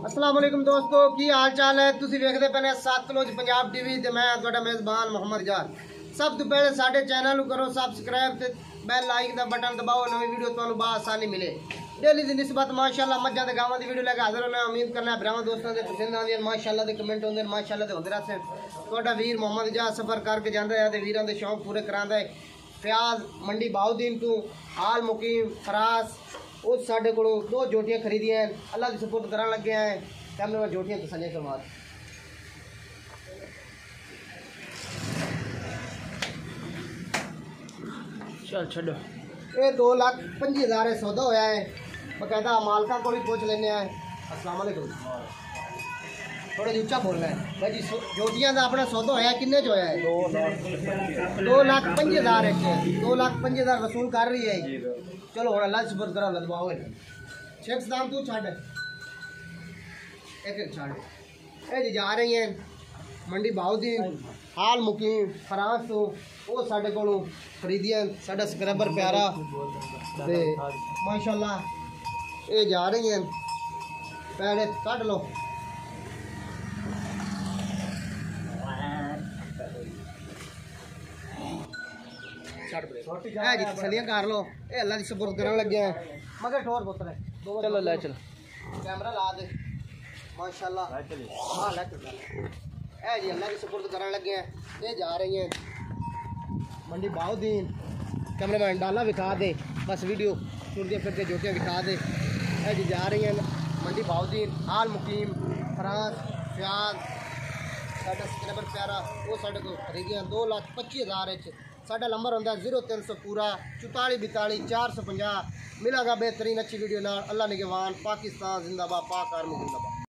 अस्सलाम वालेकुम दोस्तों, की हाल चाल है। तुसी वेखदे पे सतलुज पंजाब टीवी ते मैं तुहाडा मेज़बान मोहम्मद जान। सब तो पहले साडे चैनल नूं करो सब्सक्राइब ते बेल लाइक दा बटन दबाओ, नवी वीडियो तुहानूं आसानी मिले। डेली दी निस्बत माशाअल्लाह मज्जां ते गावां दी वीडियो लेके हाजिर होना। उम्मीद करना भरावां दोस्तां दे पसंद आंदी माशाअल्लाह दे कमेंट होंदे माशाअल्लाह दे होंदे रहंदे। तुहाडा वीर मोहम्मद जान सफर करके जांदा है ते वीरां दे शौक पूरे करांदा है। प्याज मंडी बाउद्दीन तू हाल मुकीम फरास उस साढ़े को दो जोटियां खरीदियां हैं, अल्लाह की सपोर्ट करन लगे हैं। कैमरे में जोटियां तसल्ली करवा चल छो। ये 2,25,000 सौदा होया है। बकायदा मालका को भी पूछ लेने हैं। अस्सलाम वालेकुम, थोड़ा उच्चा बोलना है भाई जी। जोटियां का अपना सौदा होया किन्ने च होया है? 2,25,000 है। 2,25,000 वसूल कर रही है। चलो हम अल्लाह सपोर्ट करो, लदवाओ शेख दाम तू छड़ एक एक छड़। ये जी जा रही है मंडी बाउद्दीन हाल मुकीम फ्रांस तो वो साढ़े को खरीदिया साढ़ा स्क्रैबर प्यारा ते माशाल्लाह। ये जा रही हैं पैड़े कट लो। जी तसलियां कर लो। ये अल्लाह की सपोर्ट करने लगे हैं मगर ठोर पुत्र है। चलो ले चलो कैमरा ला दे माशाल्लाह। हाँ ले ए जी अल्लाह की सपोर्ट करने लगे हैं। ये जा रही हैं मंडी बाउद्दीन। कैमरे में डाला दिखा दे बस, वीडियो टुरते फिरते जोटियाँ दिखा दे। ए जी जा रही हैं मंडी बाउद्दीन हाल मुकीम फ्रांस प्याज साढ़ा स्क्रैबर प्यारा वो साढ़े को खरीदियाँ 2,25,000। साढ़ा नंबर होंगे 0300 पूरा 44 42 450। मिलागा बेहतरीन अच्छी वीडियो नाल। अल्लाह निगहबान। पाकिस्तान जिंदाबाद, पाक आर्मी जिंदाबाद।